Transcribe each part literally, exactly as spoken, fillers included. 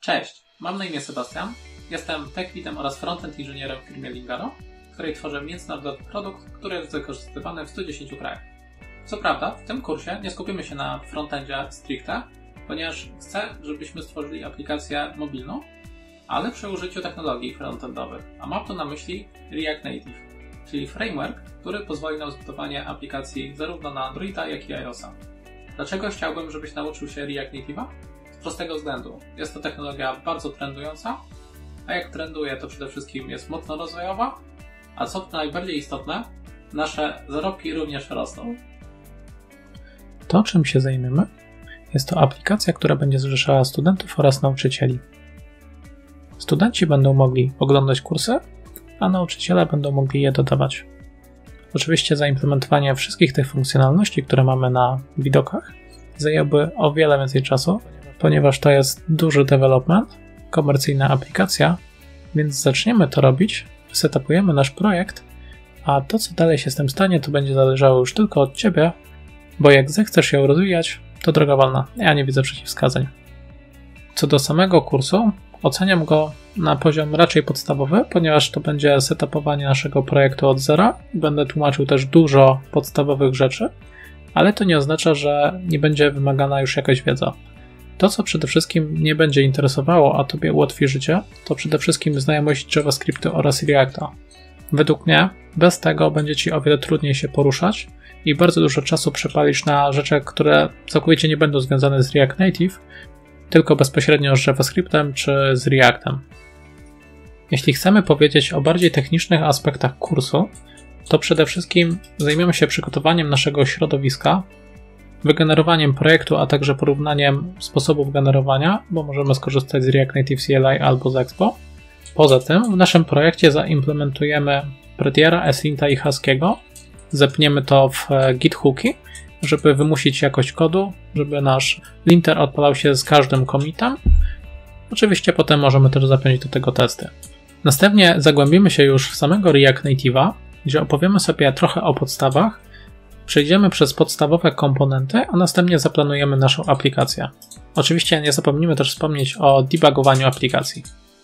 Cześć, mam na imię Sebastian, jestem tech leadem oraz frontend inżynierem w firmie Lingaro, w której tworzę międzynarodowy produkt, który jest wykorzystywany w stu dziesięciu krajach. Co prawda, w tym kursie nie skupimy się na frontendzie stricte, ponieważ chcę, żebyśmy stworzyli aplikację mobilną, ale przy użyciu technologii frontendowych, a mam tu na myśli React Native, czyli framework, który pozwoli na zbudowanie aplikacji zarówno na Androida, jak i iOS-a. Dlaczego chciałbym, żebyś nauczył się React Native'a? Z prostego względu. Jest to technologia bardzo trendująca, a jak trenduje, to przede wszystkim jest mocno rozwojowa, a co najbardziej istotne, nasze zarobki również rosną. To, czym się zajmiemy, jest to aplikacja, która będzie zrzeszała studentów oraz nauczycieli. Studenci będą mogli oglądać kursy, a nauczyciele będą mogli je dodawać. Oczywiście zaimplementowanie wszystkich tych funkcjonalności, które mamy na widokach, zajęłoby o wiele więcej czasu, ponieważ to jest duży development, komercyjna aplikacja, więc zaczniemy to robić, setupujemy nasz projekt, a to, co dalej się z tym stanie, to będzie zależało już tylko od Ciebie, bo jak zechcesz ją rozwijać, to droga wolna. Ja nie widzę przeciwwskazań. Co do samego kursu, oceniam go na poziom raczej podstawowy, ponieważ to będzie setupowanie naszego projektu od zera. Będę tłumaczył też dużo podstawowych rzeczy, ale to nie oznacza, że nie będzie wymagana już jakaś wiedza. To, co przede wszystkim nie będzie interesowało, a Tobie ułatwi życie, to przede wszystkim znajomość JavaScriptu oraz Reacta. Według mnie bez tego będzie Ci o wiele trudniej się poruszać i bardzo dużo czasu przepalisz na rzeczy, które całkowicie nie będą związane z React Native, tylko bezpośrednio z JavaScriptem czy z Reactem. Jeśli chcemy powiedzieć o bardziej technicznych aspektach kursu, to przede wszystkim zajmiemy się przygotowaniem naszego środowiska, wygenerowaniem projektu, a także porównaniem sposobów generowania, bo możemy skorzystać z React Native C L I albo z Expo. Poza tym w naszym projekcie zaimplementujemy Prettiera, Eslinta i Husky'ego, zepniemy to w Git hooki, żeby wymusić jakość kodu, żeby nasz linter odpalał się z każdym commitem. Oczywiście potem możemy też zapiąć do tego testy. Następnie zagłębimy się już w samego React Native'a, gdzie opowiemy sobie trochę o podstawach, przejdziemy przez podstawowe komponenty, a następnie zaplanujemy naszą aplikację. Oczywiście nie zapomnimy też wspomnieć o debugowaniu aplikacji.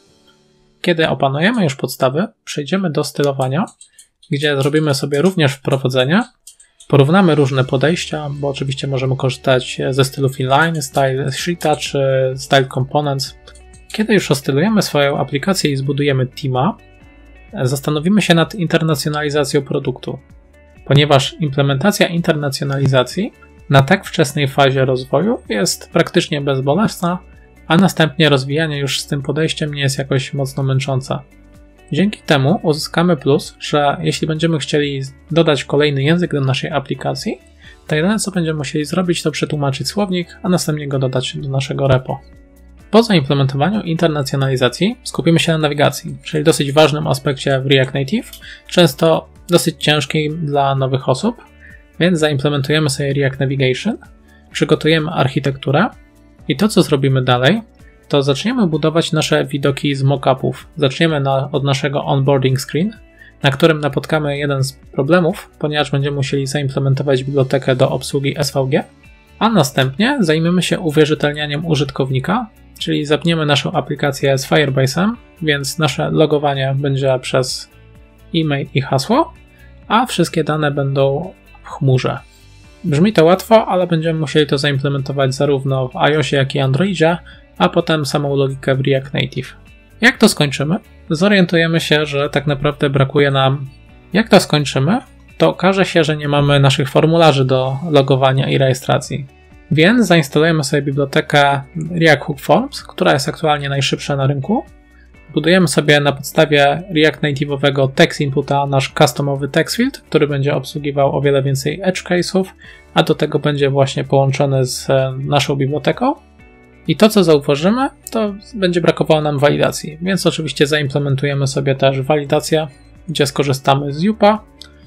Kiedy opanujemy już podstawy, przejdziemy do stylowania, gdzie zrobimy sobie również wprowadzenie, porównamy różne podejścia, bo oczywiście możemy korzystać ze stylów inline, style sheeta czy style components. Kiedy już ostylujemy swoją aplikację i zbudujemy teama, zastanowimy się nad internacjonalizacją produktu, ponieważ implementacja internacjonalizacji na tak wczesnej fazie rozwoju jest praktycznie bezbolesna, a następnie rozwijanie już z tym podejściem nie jest jakoś mocno męczące. Dzięki temu uzyskamy plus, że jeśli będziemy chcieli dodać kolejny język do naszej aplikacji, to jedyne co będziemy musieli zrobić, to przetłumaczyć słownik, a następnie go dodać do naszego repo. Po zaimplementowaniu internacjonalizacji skupimy się na nawigacji, czyli dosyć ważnym aspekcie w React Native, często dosyć ciężkim dla nowych osób, więc zaimplementujemy sobie React Navigation, przygotujemy architekturę i to, co zrobimy dalej, to zaczniemy budować nasze widoki z mockupów. Zaczniemy na, od naszego onboarding screen, na którym napotkamy jeden z problemów, ponieważ będziemy musieli zaimplementować bibliotekę do obsługi S V G, a następnie zajmiemy się uwierzytelnianiem użytkownika, czyli zapniemy naszą aplikację z Firebase'em, więc nasze logowanie będzie przez e-mail i hasło, a wszystkie dane będą w chmurze. Brzmi to łatwo, ale będziemy musieli to zaimplementować zarówno w iOSie, jak i Androidzie, a potem samą logikę w React Native. Jak to skończymy? Zorientujemy się, że tak naprawdę brakuje nam... Jak to skończymy? To okaże się, że nie mamy naszych formularzy do logowania i rejestracji. Więc zainstalujemy sobie bibliotekę React Hook Forms, która jest aktualnie najszybsza na rynku. Budujemy sobie na podstawie React Native'owego text inputa nasz customowy text field, który będzie obsługiwał o wiele więcej edge case'ów, a do tego będzie właśnie połączony z naszą biblioteką. I to, co zauważymy, to będzie brakowało nam walidacji, więc oczywiście zaimplementujemy sobie też walidację, gdzie skorzystamy z Jupa.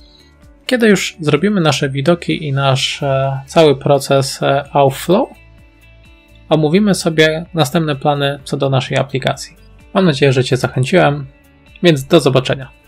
Kiedy już zrobimy nasze widoki i nasz e, cały proces e, Authflow, omówimy sobie następne plany co do naszej aplikacji. Mam nadzieję, że Cię zachęciłem, więc do zobaczenia.